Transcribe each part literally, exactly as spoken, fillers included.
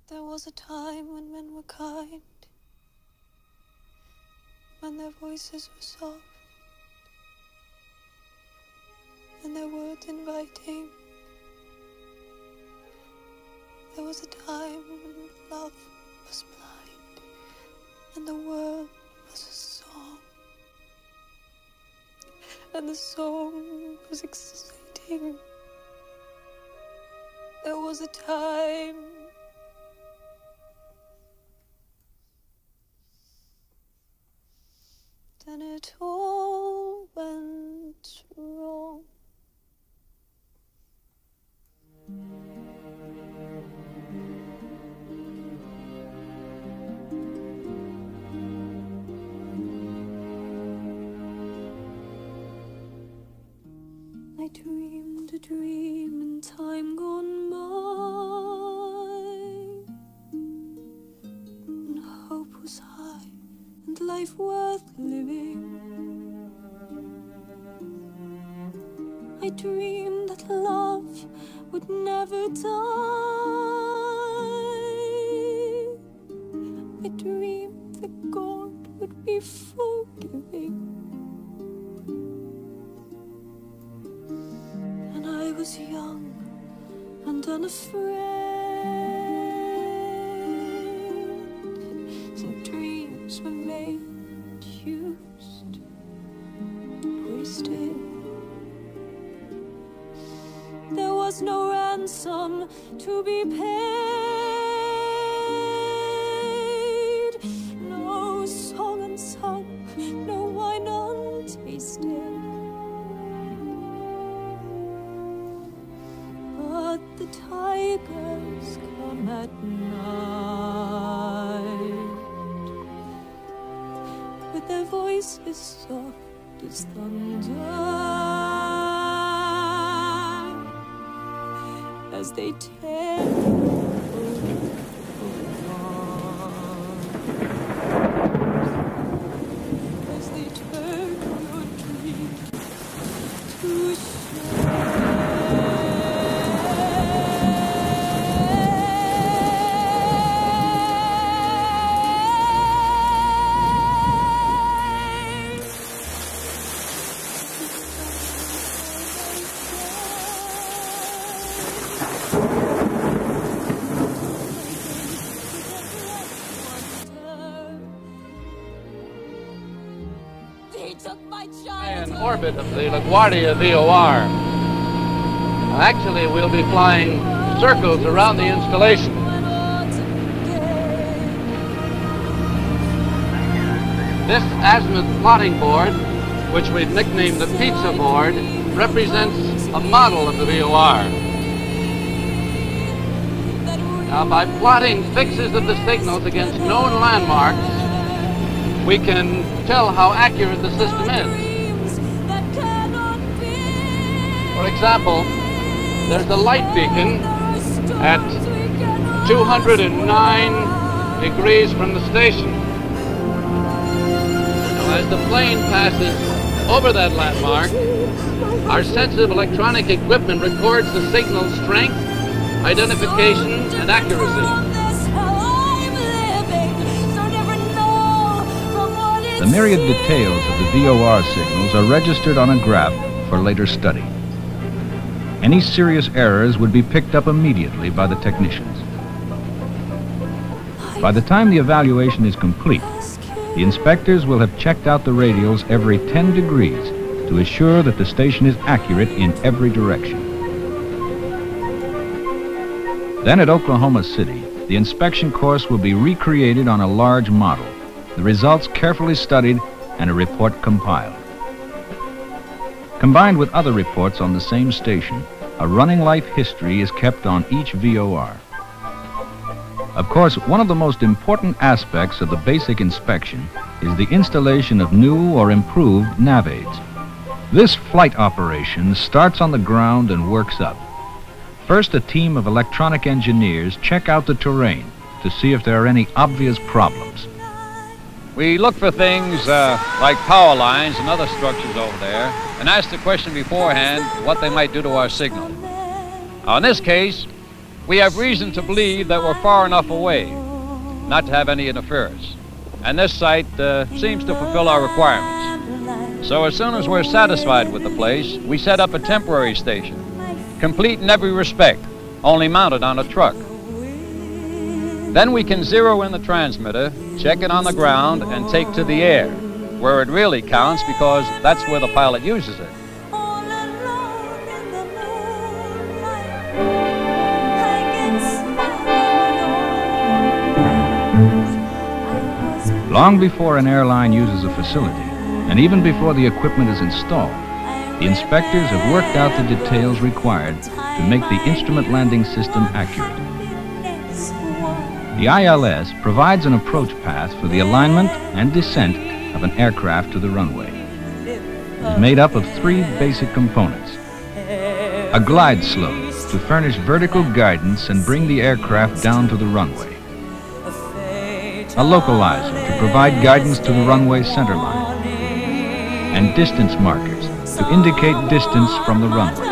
There was a time when men were kind, when their voices were soft, and their words inviting. There was a time when love was blind, and the world was a song, and the song was exciting. There was a time then it all went wrong. I dreamed a dream in time gone by, and hope was high and life worth living. I dreamed that love would never die. I dreamed that God would be forgiving. And I was young and unafraid. Some dreams were made, used, wasted. There was no ransom to be paid, no song unsung, no wine untasted. But the tigers come at night, with their voices soft as thunder, as they tear apart, as they turn your dreams to shame. In orbit of the LaGuardia V O R. Actually, we'll be flying circles around the installation. This azimuth plotting board, which we've nicknamed the pizza board, represents a model of the V O R. Now, by plotting fixes of the signals against known landmarks, we can tell how accurate the system is. For example, there's a light beacon at two hundred nine degrees from the station. Now, as the plane passes over that landmark, our sensitive electronic equipment records the signal's strength, identification, and accuracy. The myriad details of the V O R signals are registered on a graph for later study. Any serious errors would be picked up immediately by the technicians. By the time the evaluation is complete, the inspectors will have checked out the radials every ten degrees to assure that the station is accurate in every direction. Then at Oklahoma City, the inspection course will be recreated on a large model, the results carefully studied, and a report compiled. Combined with other reports on the same station, a running life history is kept on each V O R. Of course, one of the most important aspects of the basic inspection is the installation of new or improved nav aids. This flight operation starts on the ground and works up. First, a team of electronic engineers check out the terrain to see if there are any obvious problems. We look for things uh, like power lines and other structures over there and ask the question beforehand what they might do to our signal. Now, in this case, we have reason to believe that we're far enough away not to have any interference. And this site uh, seems to fulfill our requirements. So as soon as we're satisfied with the place, we set up a temporary station, complete in every respect, only mounted on a truck. Then we can zero in the transmitter, check it on the ground, and take to the air, where it really counts because that's where the pilot uses it. Long before an airline uses a facility, and even before the equipment is installed, the inspectors have worked out the details required to make the instrument landing system accurate. The I L S provides an approach path for the alignment and descent of an aircraft to the runway. It is made up of three basic components. A glide slope to furnish vertical guidance and bring the aircraft down to the runway. A localizer to provide guidance to the runway center line. And distance markers to indicate distance from the runway.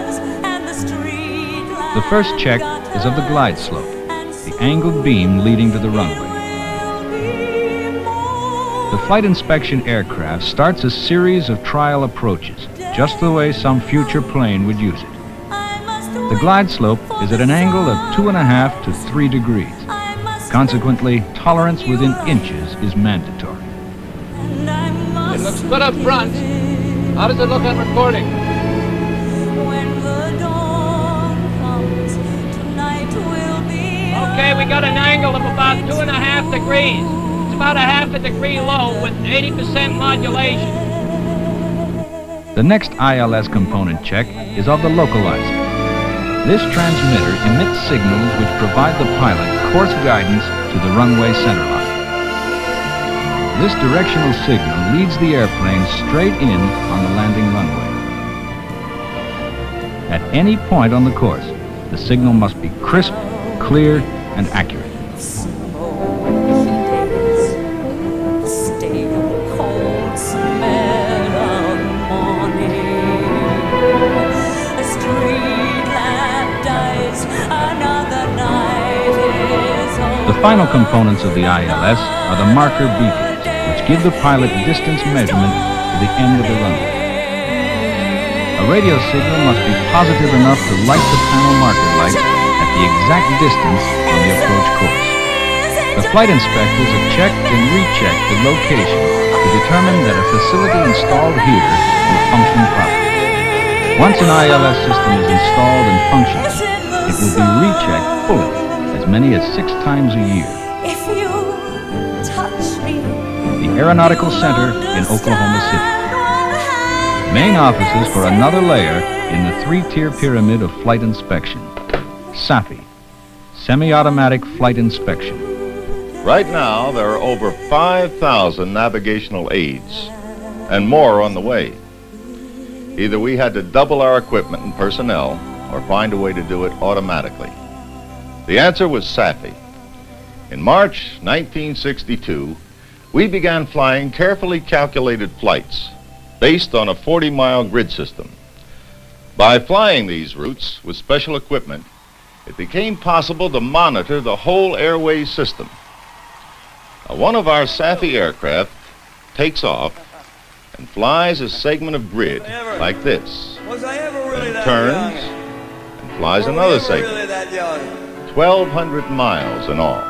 The first check is of the glide slope, the angled beam leading to the runway. The flight inspection aircraft starts a series of trial approaches, just the way some future plane would use it. The glide slope is at an angle of two and a half to three degrees. Consequently, tolerance within inches is mandatory. It looks good up front. How does it look on recording? Okay, we got an angle of about two and a half degrees. It's about a half a degree low with eighty percent modulation. The next I L S component check is of the localizer. This transmitter emits signals which provide the pilot course guidance to the runway center line. This directional signal leads the airplane straight in on the landing runway. At any point on the course, the signal must be crisp, clear, and accurate. The final components of the I L S are the marker beacons, which give the pilot distance measurement to the end of the runway. A radio signal must be positive enough to light the panel marker lights at the exact distance on the approach course. The flight inspectors have checked and rechecked the location to determine that a facility installed here will function properly. Once an I L S system is installed and functioning, it will be rechecked fully, as many as six times a year. If you touch me, The Aeronautical Center in Oklahoma City. Main offices for another layer in the three-tier pyramid of flight inspection. S A F I, Semi-Automatic Flight Inspection. Right now, there are over five thousand navigational aids, and more on the way. Either we had to double our equipment and personnel, or find a way to do it automatically. The answer was S A F I. In March nineteen sixty-two, we began flying carefully calculated flights based on a forty mile grid system. By flying these routes with special equipment, it became possible to monitor the whole airway system. Now, one of our S A F I aircraft takes off and flies a segment of grid like this, then turns and flies another segment, twelve hundred miles in all.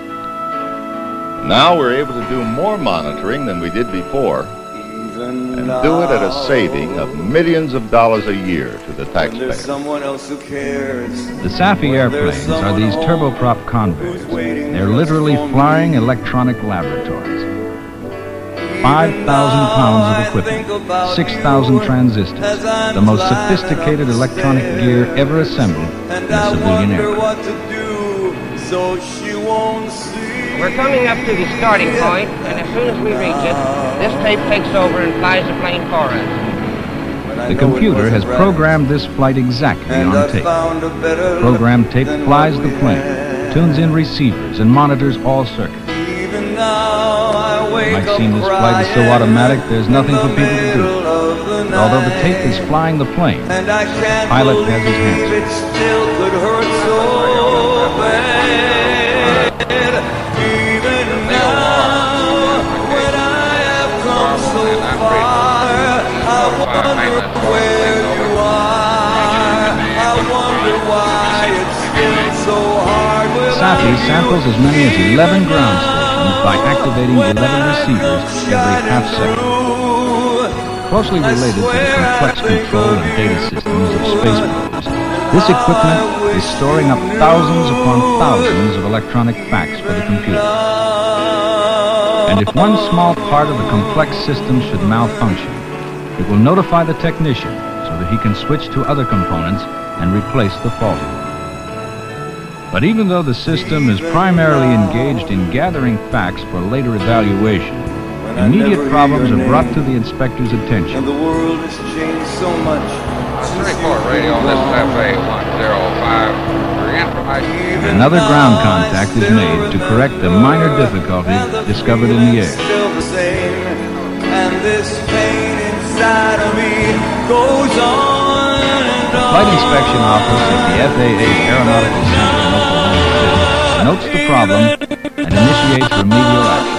Now we're able to do more monitoring than we did before, and do it at a saving of millions of dollars a year to the taxpayer. The S A F I airplanes are these turboprop conveyors. They're literally flying electronic laboratories. five thousand pounds of equipment, six thousand transistors, the most sophisticated electronic gear ever assembled in a civilian aircraft. We're coming up to the starting point, and as soon as we reach it, this tape takes over and flies the plane for us. The computer has programmed this flight exactly on tape. The programmed tape flies the plane, tunes in receivers, and monitors all circuits. It might seem this flight is so automatic, there's nothing for people to do. But although the tape is flying the plane, the pilot has his hands full. It still could hurt so bad. Even now, when I have come so far, I wonder where you are. I wonder why it's still so hard. SAFI samples as many as eleven ground stations by activating eleven receivers every half second. Closely related to the complex control and data systems of space probes, this equipment is storing up thousands upon thousands of electronic facts for the computer. And if one small part of the complex system should malfunction, it will notify the technician so that he can switch to other components and replace the faulty one. But even though the system is primarily engaged in gathering facts for later evaluation, immediate problems are brought to the inspector's attention. And the world has changed so much. Report radio, this is F A one oh five. For information. Another ground contact is made to correct a minor difficulty discovered in the air. Still the same, and this pain inside of me goes on and The on. Flight Inspection Office at the F A A Aeronautical Center in Oklahoma City notes the problem and initiates remedial action.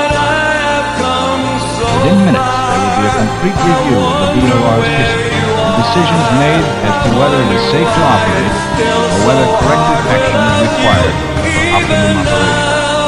Within minutes, there will be a complete review of the B O R's history and decisions made as to whether it is safe to operate or whether corrective action is required for optimum operation.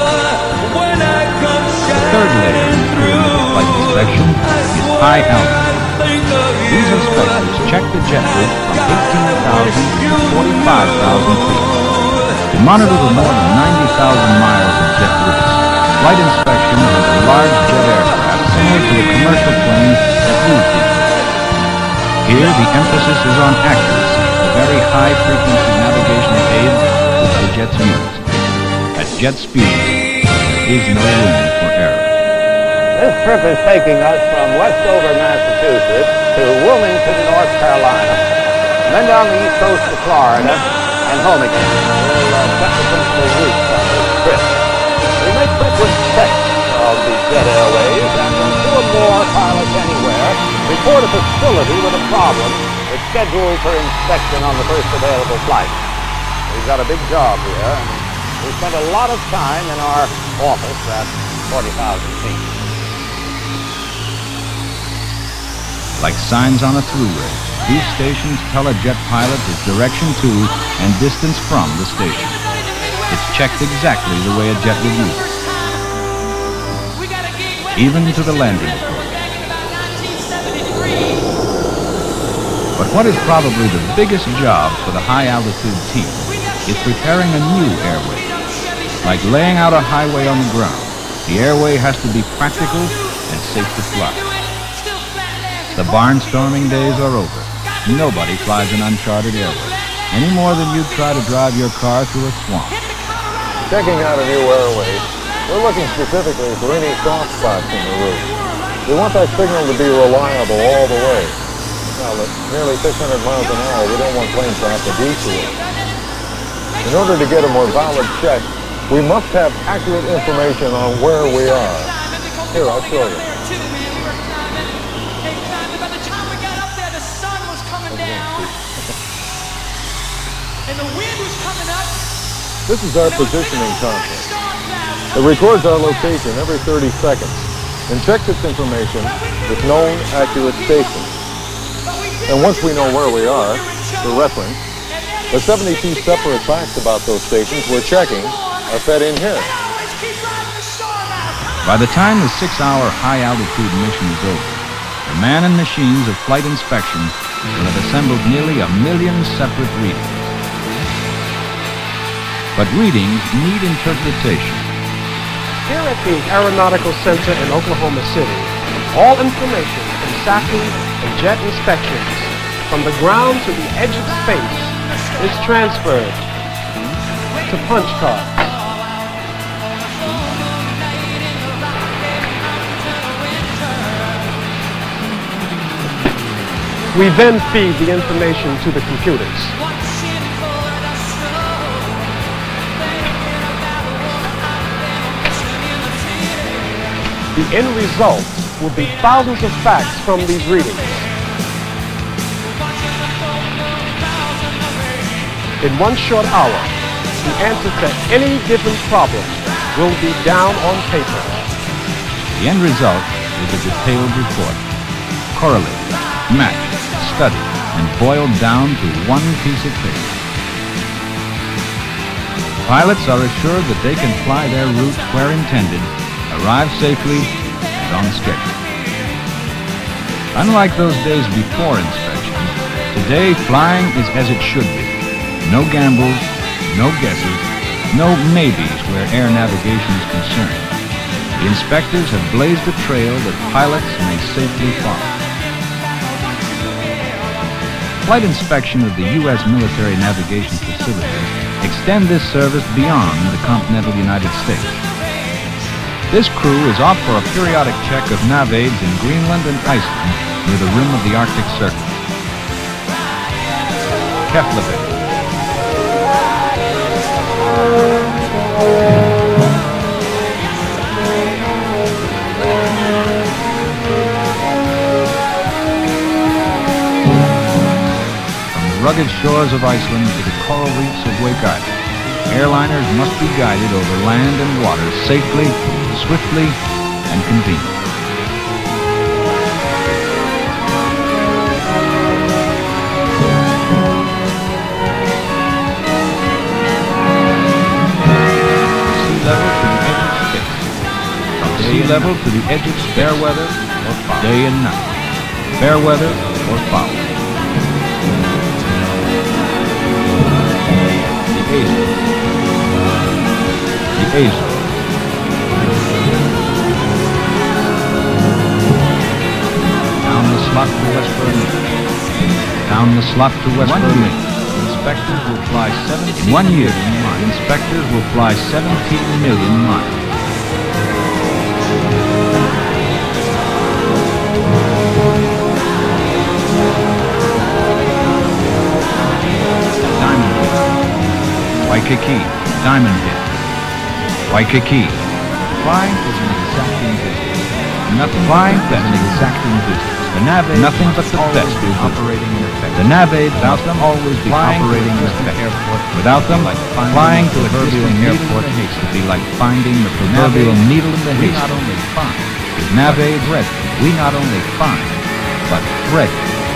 The third layer in the pyramid of flight inspection is high altitude. These inspectors check the jet route from eighteen thousand to forty-five thousand feet. To monitor the more than ninety thousand miles of jet routes, flight inspection has a large jet aircraft similar to the commercial planes that use these routes. Here, the emphasis is on accuracy, the very high-frequency navigational aids which the jets use. At jet speeds, there is no room for error. This trip is taking us from Westover, Massachusetts to Wilmington, North Carolina, and then down the east coast to Florida and home again. We'll uh, set the principal route on this trip. We make frequent checks of the jet airways, and when two or more pilots anywhere report a facility with a problem, it's scheduled for inspection on the first available flight. We've got a big job here, and we spent a lot of time in our office at forty thousand feet. Like signs on a throughway, these stations tell a jet pilot his direction to and distance from the station. It's checked exactly the way a jet would use it, even to the landing approach. But what is probably the biggest job for the high-altitude team is preparing a new airway. Like laying out a highway on the ground, the airway has to be practical and safe to fly. The barnstorming days are over. Nobody flies an uncharted airway, any more than you'd try to drive your car through a swamp. Checking out a new airway, we're looking specifically for any soft spots in the route. We want that signal to be reliable all the way. Now, at nearly six hundred miles an hour, we don't want planes to have to detour. In order to get a more valid check, we must have accurate information on where we are. Here, I'll show you. And the wind was coming up. This is our positioning concept. It records our location every thirty seconds and checks its information with known accurate stations. And once we know where we are, for reference, the seventy-two separate facts about those stations we're checking are fed in here. By the time the six-hour high-altitude mission is over, the man and machines of flight inspection will have assembled nearly a million separate readings. But readings need interpretation. Here at the Aeronautical Center in Oklahoma City, all information from SAFI and jet inspections, from the ground to the edge of space, is transferred to punch cards. We then feed the information to the computers. The end result will be thousands of facts from these readings. In one short hour, the answer to any given problem will be down on paper. The end result is a detailed report, correlated, matched, studied, and boiled down to one piece of paper. Pilots are assured that they can fly their route where intended, arrive safely, and on schedule. Unlike those days before inspection, today flying is as it should be. No gambles, no guesses, no maybes where air navigation is concerned. The inspectors have blazed a trail that pilots may safely follow. Flight inspection of the U S military navigation facilities extend this service beyond the continental United States. This crew is off for a periodic check of nav aids in Greenland and Iceland near the rim of the Arctic Circle. Keflavik. Rugged shores of Iceland to the coral reefs of Wake Island, airliners must be guided over land and water safely, swiftly, and conveniently. Sea level to the edge of space. From sea level to the edge of space. Fair weather or foul. Day and night. Fair weather or foul. The Azores. Down the slot to West Berlin. Down the slot to West Berlin. Inspectors will fly seventeen. In one year, inspectors will fly seventeen million miles. Waikiki, Diamond Head. Waikiki. Flying is an exacting business. Nothing flying is an exacting business. The nav aids nothing but the best is operating in effect. The nav aids without them always be operating in effect. Airport. Without them, like flying to the proverbial airport would be like finding the proverbial needle in the haystack. We not only find, with nav aids ready, we not only find, but ready.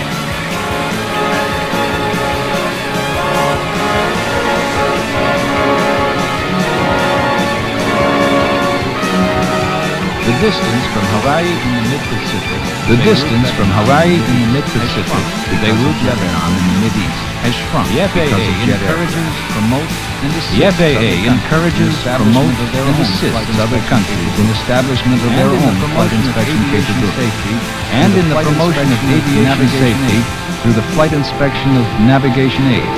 The distance from Hawaii in the mid-Pacific, the distance from Hawaii in the mid-Pacific to Beirut, Lebanon in the Mid-East has shrunk. The F A A encourages, promotes, and assists. The F A A encourages, promotes, and assists other countries in establishment of their own flight inspection capability, and in the promotion of aviation safety through the flight inspection of navigation aids.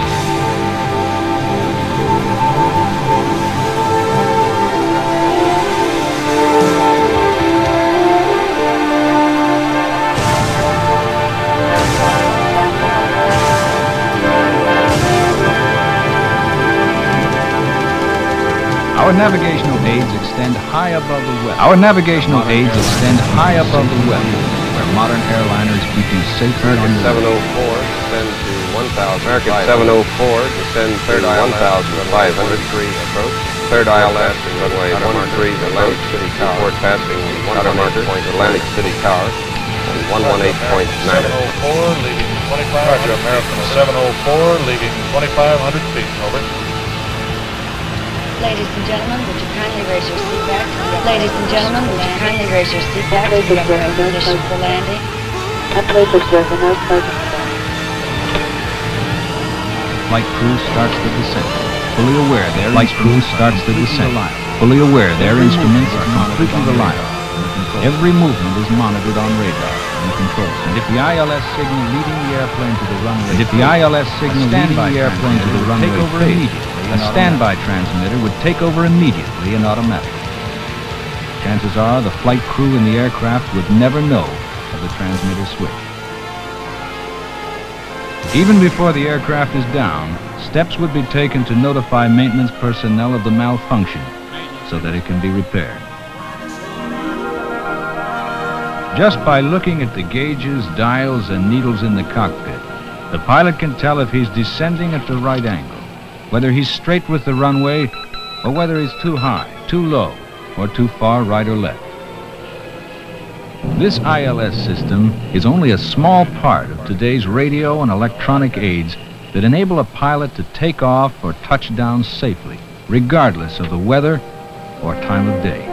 Our navigational aids extend high above the weather. Our navigational aids extend high above the weather, where modern airliners keep you safer on the seven oh four, descend to one thousand. American seven oh four, descend to one thousand five hundred. Approach. Third I L S, runway one three, Atlantic City Tower. Report passing one hundred point Atlantic City Tower, and one eighteen point nine. seven oh four, leaving twenty-five hundred. American seven oh four, leaving twenty-five hundred feet. Over. Ladies and gentlemen, would you kindly raise your seat back? Ladies and gentlemen, would you kindly raise your seat back? We have a condition for landing. Flight crew starts the descent. Fully aware their flight crew starts the descent. Fully aware their instruments are completely reliable. Every movement is monitored on radar and control. And if the I L S signal leading the airplane to the runway, and if the I L S signal leading the airplane to the runway take over immediately. A standby transmitter would take over immediately and automatically. Chances are the flight crew in the aircraft would never know of the transmitter switch. Even before the aircraft is down, steps would be taken to notify maintenance personnel of the malfunction so that it can be repaired. Just by looking at the gauges, dials, and needles in the cockpit, The pilot can tell if he's descending at the right angle, whether he's straight with the runway, or whether he's too high, too low, or too far right or left. This I L S system is only a small part of today's radio and electronic aids that enable a pilot to take off or touch down safely, regardless of the weather or time of day.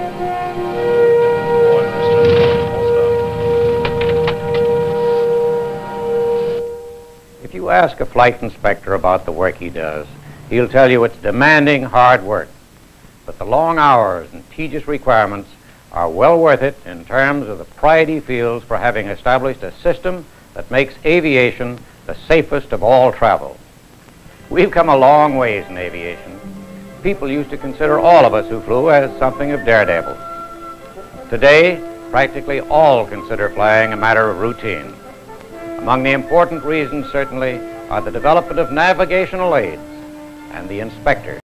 If you ask a flight inspector about the work he does, he'll tell you it's demanding hard work. But the long hours and tedious requirements are well worth it in terms of the pride he feels for having established a system that makes aviation the safest of all travel. We've come a long ways in aviation. People used to consider all of us who flew as something of daredevils. Today, practically all consider flying a matter of routine. Among the important reasons, certainly, are the development of navigational aids and the inspector.